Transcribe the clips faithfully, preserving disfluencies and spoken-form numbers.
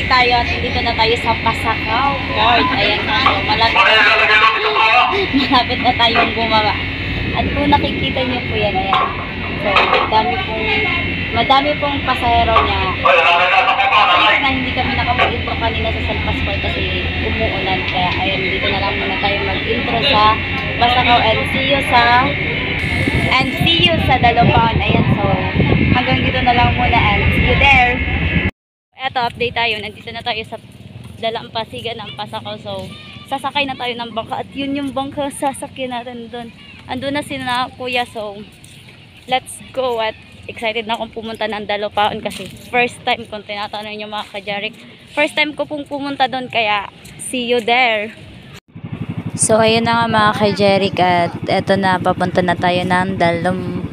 update tayo at dito na tayo sa Pasakaw Port. Ayan na, so malapit na, malapit na tayong bumaba. At kung nakikita niyo po yan, ayan. So, madami pong, madami pong pasahero niya. Kasi na hindi kami nakapag-intro kanina sa Salpas Port kasi umuulan. Kaya ayan, dito na lang muna tayo mag-intro sa Pasakaw and see you sa and see you sa Dalopaon. Ayan, so hanggang dito na lang muna and see you there. Eto, update tayo. Nandito na tayo sa Dalampasigan ng Pasakaw. So, sasakay na tayo ng bangka. At yun yung bangka sasakyan natin doon. Andun na sila kuya. So, let's go. At excited na akong pumunta ng Dalopaon kasi first time kung tinatanong nyo mga kajarik. First time ko pong pumunta doon. Kaya, see you there. So, ayun na nga mga kajarik. At eto na, papunta na tayo ng Dalampasigan.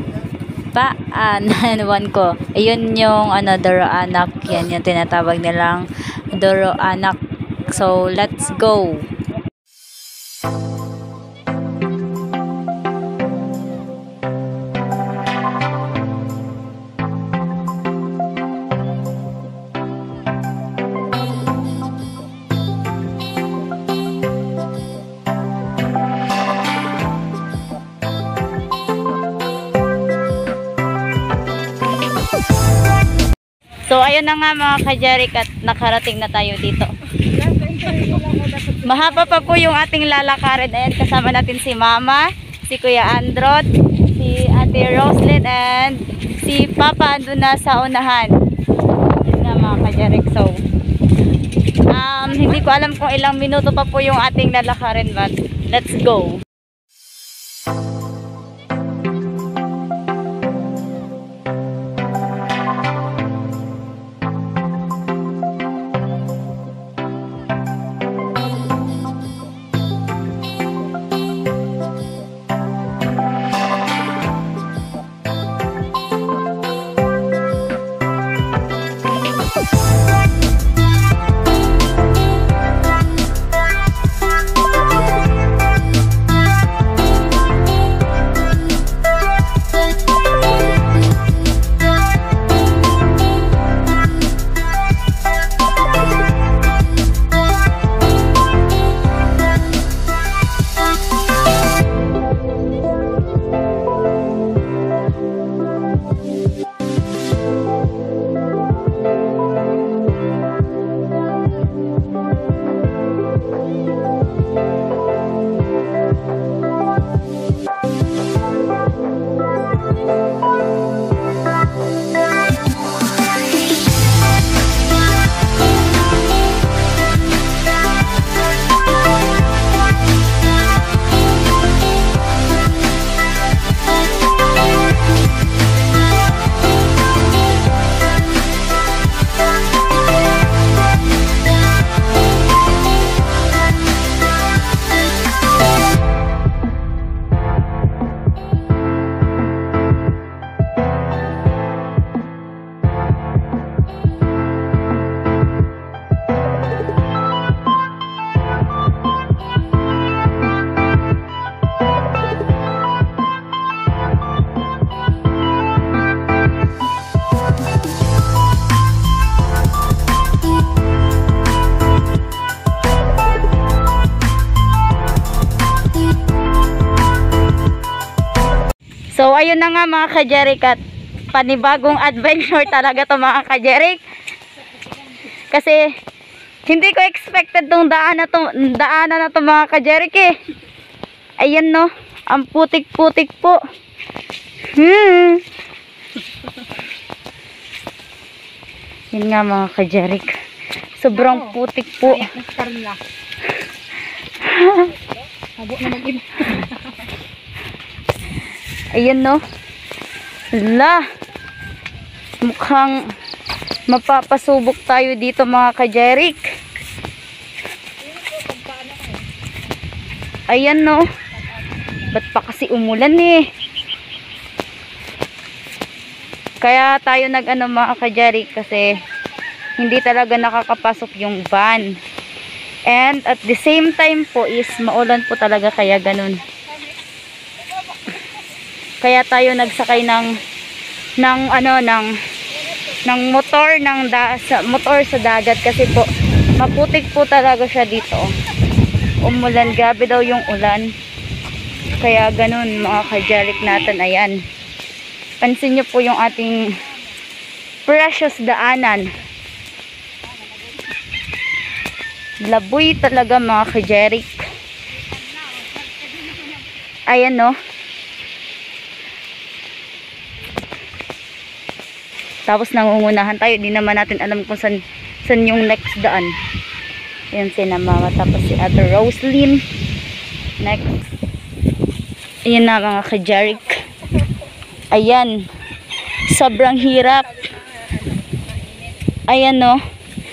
Paan, ko. Ayun yung ano, Doroanak. Yan yung tinatawag nilang Doroanak. So, let's go. So, ayun na nga mga kajarik at nakarating na tayo dito. Mahaba pa po yung ating lalakarin. Ayan, kasama natin si Mama, si Kuya Androt, si Ate Roslyn, and si Papa andun na sa unahan. Yun nga mga kajarik. So, um, hindi ko alam kung ilang minuto pa po yung ating lalakarin, but let's go. So, ayun na nga mga kajerik at panibagong adventure talaga to mga kajerik. Kasi, hindi ko expected tong daan na to, daanan na to mga kajerik eh. Ayan no, ang putik-putik po. Hmm. Yun nga mga kajerik. Sobrang putik po. Ayan no. La. Mukhang mapapasubok tayo dito mga kajerik. Ayan no. Ba't pa kasi umulan eh. Kaya tayo nag ano mga kajerik kasi hindi talaga nakakapasok yung van. And at the same time po is maulan po talaga kaya ganun. Kaya tayo nagsakay ng ng ano ng ng motor ng da sa, motor sa dagat kasi po maputik po talaga siya dito. Umulan, gabi daw yung ulan. Kaya ganun mga ka-Jeric natin. Ayan. Pansin nyo po yung ating precious daanan. Laboy talaga mga ka-Jeric. Ayan no. Tapos nangungunahan tayo. Di naman natin alam kung saan, saan yung next daan. Ayan si na mama. Tapos si Ate Roslyn. Next. Ayan na mga ka-Jeric. Ayan. Sobrang hirap. Ayan no.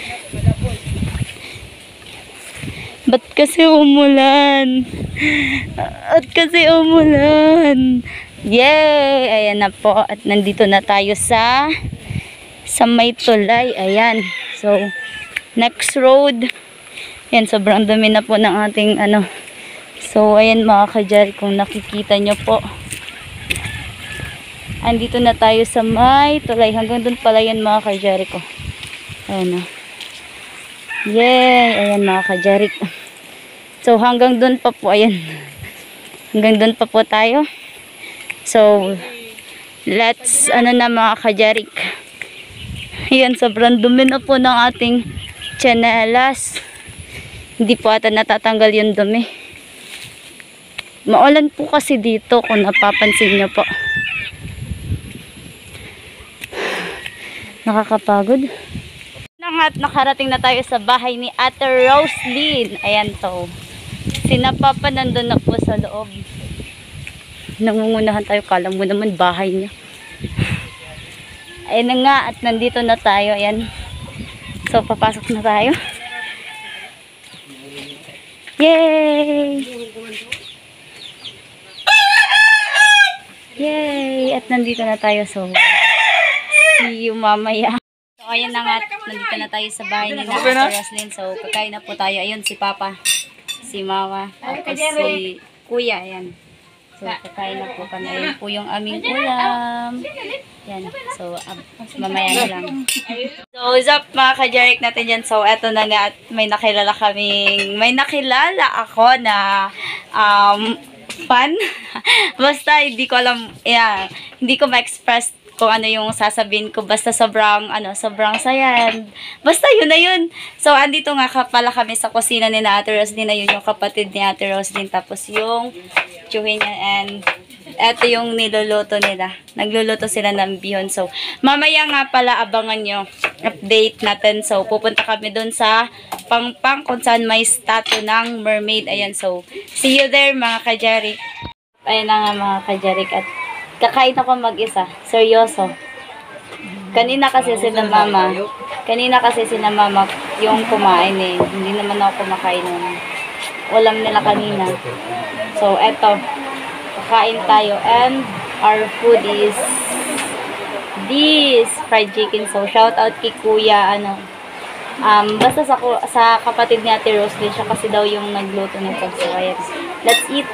Ba't kasi umulan? At kasi umulan. Yay! Ayan na po. At nandito na tayo sa sa may tulay. Ayan. So, next road. Ayan, sobrang dumi na po ng ating ano. So, ayan mga ka-Jeric, kung nakikita nyo po. Andito na tayo sa may tulay. Hanggang dun pala yan mga ka-Jeric. Ayan na. Yay! Ayan mga ka-Jeric. So, hanggang dun pa po. Ayan. Hanggang dun pa po tayo. So, let's, ano na mga ka-Jeric. Ayan, sobrang dumi na po ng ating tsinelas. Hindi po ata natatanggal yung dumi. Maulan po kasi dito kung napapansin nyo po. Nakakapagod. At nakarating na tayo sa bahay ni Ate Roslyn. Ayan to. Sina Papa nandun na po sa loob. Nangungunahan tayo. Kala mo naman bahay niya. Ayan na nga. At nandito na tayo. Ayan. So papasok na tayo. Yay! Yay! At nandito na tayo. So see you mamaya. So, ayan na nga, nandito na tayo sa bahay ni Ate Roslyn. So, kakain na po tayo. Ayun, si Papa, si Mama, tapos si Kuya, ayan. So, kakain na po kami. Ayun po yung aming ulam. Yan. So, um, mamaya na lang. So, what's up mga ka-Jeric natin dyan? So, eto na nga, at may nakilala kaming, may nakilala ako na, um, fan. Basta, hindi ko alam, yeah, hindi ko ma-express kung ano yung sasabihin ko, basta sobrang ano, sobrang saya. Basta yun na yun. So andito nga ka pala kami sa kusina ni na Ate Roslyn, na yun yung kapatid ni Ate Roslyn, tapos yung tsuhin niya, and eto yung niluluto nila. Nagluluto sila ng bihon. So mamaya nga pala abangan nyo update natin. So pupunta kami dun sa Pangpang kung saan may statue ng mermaid. Ayan, so see you there mga ka-Jeric. Ayan na nga mga ka-Jeric, at kakain ako mag-isa. Seryoso. Kanina kasi sila mama. Kanina kasi sila mama yung kumain eh. Hindi naman ako kumakain ng ulam nila kanina. So, eto. Kakain tayo. And our food is this fried chicken. So, shout out kay Kuya. Ano, um, basta sa, sa kapatid ni Ate Roslyn. Siya kasi daw yung nagluto nito. So, ayan. Let's eat.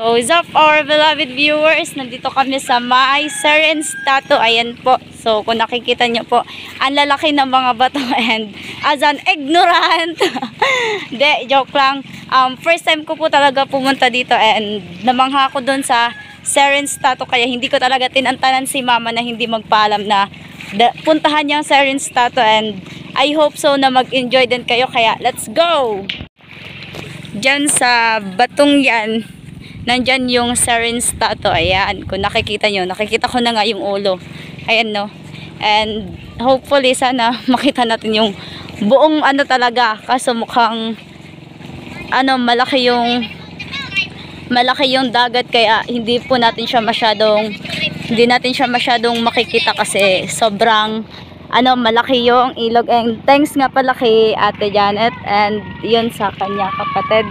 So, what's up our beloved viewers? Nandito kami sa may Seren's Tattoo. Ayan po. So, kung nakikita nyo po, ang lalaki ng mga bato and as an ignorant. De, joke lang. Um, first time ko po talaga pumunta dito and namangha ko dun sa Seren's Tattoo. Kaya hindi ko talaga tinantanan si mama na hindi magpaalam na da, puntahan niyang Seren's Tattoo and I hope so na mag-enjoy din kayo. Kaya, let's go! Diyan sa batong yan, nandyan yung Seren's Tattoo. Ayan, kung nakikita nyo, nakikita ko na nga yung ulo. Ayan, no. And hopefully, sana makita natin yung buong ano talaga. Kaso mukhang ano, malaki yung malaki yung dagat. Kaya hindi po natin siya masyadong hindi natin siya masyadong makikita kasi sobrang ano, malaki yung ilog. And thanks nga pala kay Ate Janet and yun sa kanya kapatid.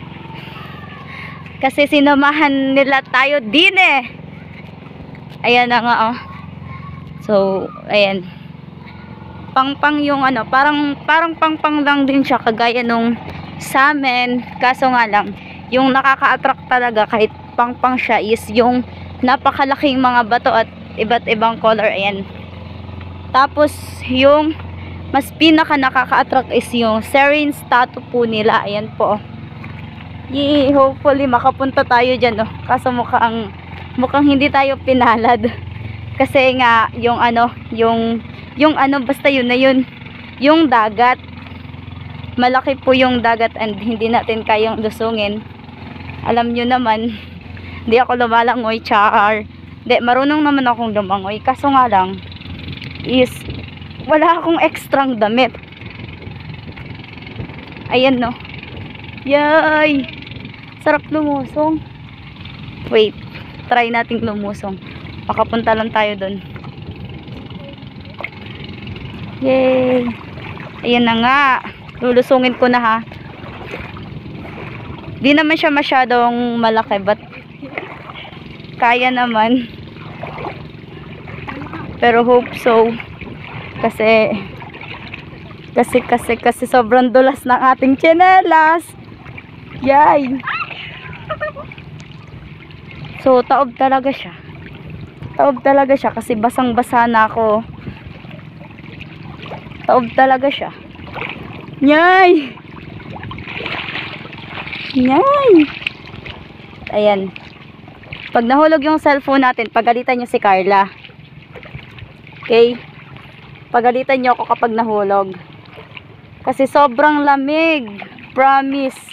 Kasi sinamahan nila tayo din eh. Ayan na nga oh. So, ayan. Pang-pang yung ano, parang parang pang-pang lang din siya kagaya nung sa amin. Kaso nga lang, yung nakaka-attract talaga kahit pang-pang siya is yung napakalaking mga bato at iba't ibang color. Ayan. Tapos, yung mas pinaka nakaka-attract is yung Seren's Tattoo po nila. Ayan po. Yee, hopefully makapunta tayo dyan, no? Kaso mukhang, mukhang hindi tayo pinalad. Kasi nga, yung ano, yung, yung ano, basta yun na yun, yung dagat. Malaki po yung dagat and hindi natin kayang lusungin. Alam nyo naman, hindi ako lumalangoy, char. Hindi, marunong naman akong lumangoy. Kaso nga lang, is, wala akong ekstrang damit. Ayan, no? Yay! Sarap lumusong. Wait, try nating lumusong. Makapunta lang tayo dun. Yay! Ayan na nga. Lulusungin ko na ha. Di naman siya masyadong malaki, but kaya naman. Pero hope so. Kasi kasi kasi kasi sobrang dulas ng ating tsinelas. Yay! So, taob talaga siya. Taob talaga siya kasi basang-basa na ako. Taob talaga siya. Yay! Yay! Ayan. Pag nahulog yung cellphone natin, pagalitan nyo si Carla. Okay? Pagalitan nyo ako kapag nahulog. Kasi sobrang lamig. Promise.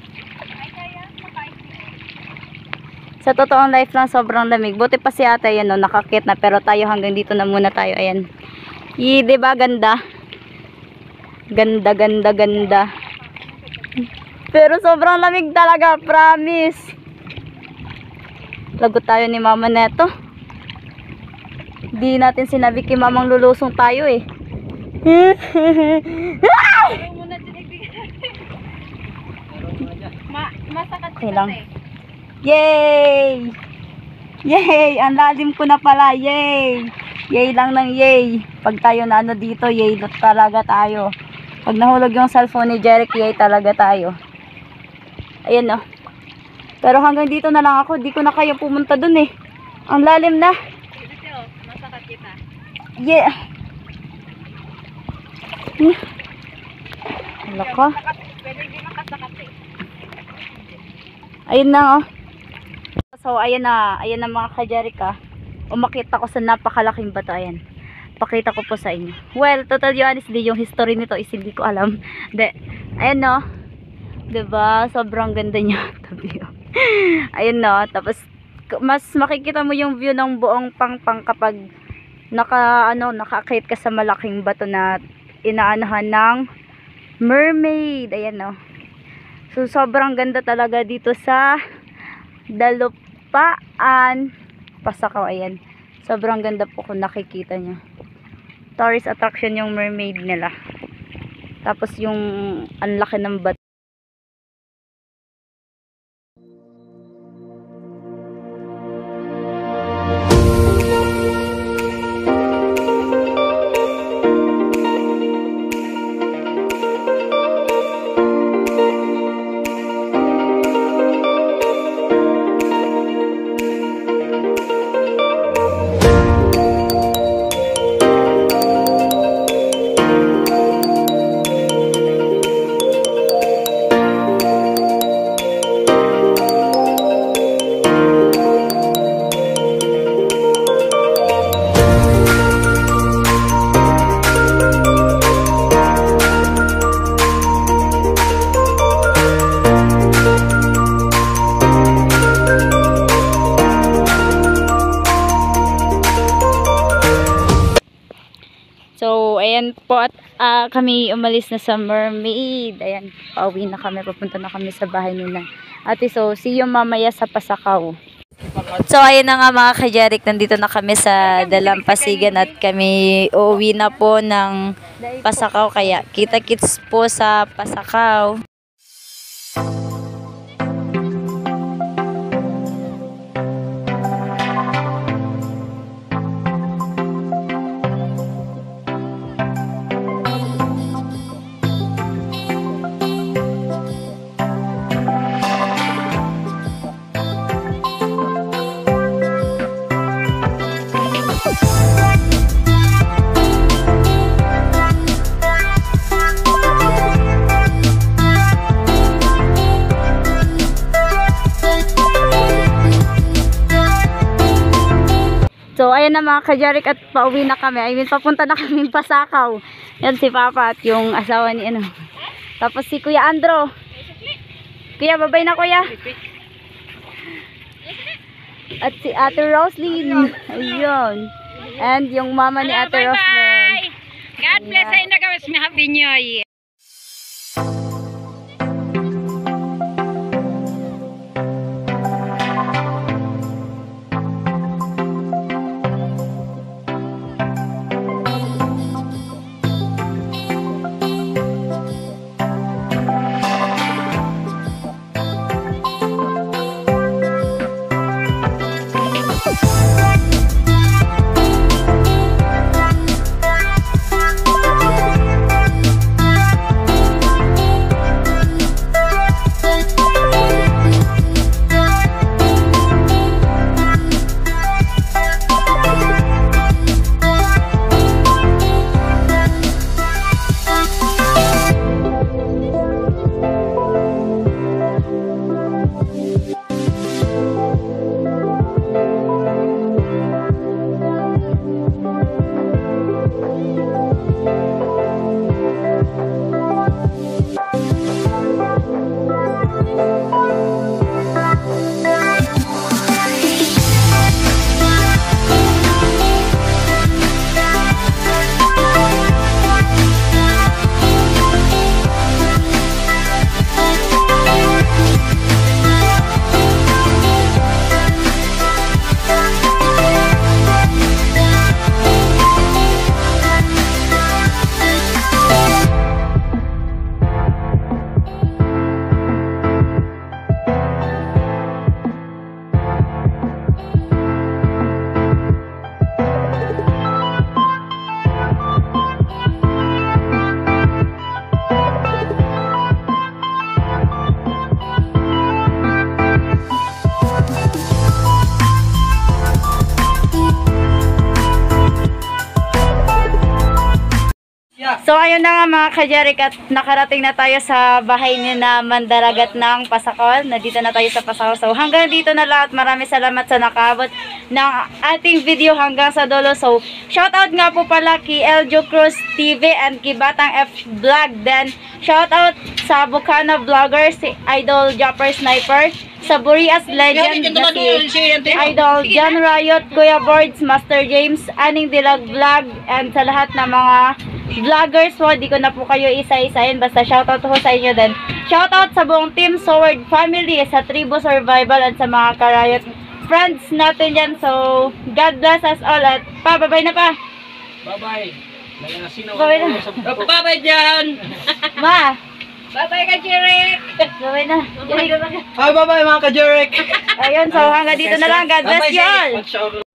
Sa totoong life lang, sobrang lamig. Buti pa si ate, yan o, nakakit na. Pero tayo hanggang dito na muna tayo. Ayan. I, diba ganda? Ganda, ganda, ganda. Pero sobrang lamig talaga. Promise. Lagot tayo ni mama neto. Di natin sinabi kay mamang lulusong tayo eh. Ma masakat Okay lang. Yay! Yay! Ang lalim ko na pala. Yay! Yay lang ng yay. Pag tayo na ano dito, yay talaga tayo. Pag nahulog yung cellphone ni Jeric, yay talaga tayo. Ayan no. Pero hanggang dito na lang ako. Di ko na kaya pumunta dun eh. Ang lalim na. Masakat kita. Yeah. Yeah. Wala ka. Pwede din makasakat eh. Ayun na oh. So ayan na, ayan na mga ka-Jerica. Umakit ako sa napakalaking bato. Ayan. Pakita ko po sa inyo. Well, totally honestly, yung history nito is hindi ko alam. De, ayan no. Diba? Sobrang ganda niya. Ayan no. Tapos, mas makikita mo yung view ng buong pangpang kapag naka, ano, nakakit ka sa malaking bato na inaanahan ng mermaid. Ayan no. So, sobrang ganda talaga dito sa Dalupaan Pasakaw. Ayan. Sobrang ganda po kung nakikita nyo. Tourist attraction yung mermaid nila. Tapos yung ang laki ng bato. ayan po at ah, kami umalis na sa Mermaid. Ayan, pauwi na kami, papunta na kami sa bahay nila. Ate, so see you mamaya sa Pasakaw. So ayun na nga mga ka-Jeric, nandito na kami sa Dalampasigan at kami uuwi na po ng Pasakaw, kaya kita-kits po sa Pasakaw. So, ayan na mga ka-Jeric at pauwi na kami. I mean, papunta na kami Pasakaw. Yan si Papa at yung asawa ni ano. Tapos si Kuya Andro. Kuya, babay na Kuya. At si Ate Roslyn. Ayun. And yung mama ni Ate Roslyn. God bless ay nagawas na happy new year. So ayun na nga mga ka-Jeric at nakarating na tayo sa bahay ni na Mandaragat ng Pasakaw. Nandito na tayo sa Pasakaw. So hanggang dito na lahat. Maraming salamat sa nakaabot ng ating video hanggang sa dulo. So shoutout nga po pala kay Eljo Cruz T V and kay Batang F Vlog. Then shoutout sa Bukana Vlogger, si Idol Jumper Sniper, sa Burias Legend na si Idol John Riot, Kuya Boards, Master James, Aning Dilag Vlog, and sa lahat ng mga vloggers po, di ko na po kayo isa-isahin, basta shoutout po sa inyo din. Shoutout sa buong Team Sword Family, sa Tribo Survival, at sa mga Karayot friends natin yan. So, God bless us all at pa, bye-bye na pa. Bye-bye. Bye-bye na. Bye-bye dyan. Ma, Bye-bye ka, Jeric! bye-bye na. Bye-bye mga ka-Jeric. Ayun, so hanggang dito na lang. God bless you all.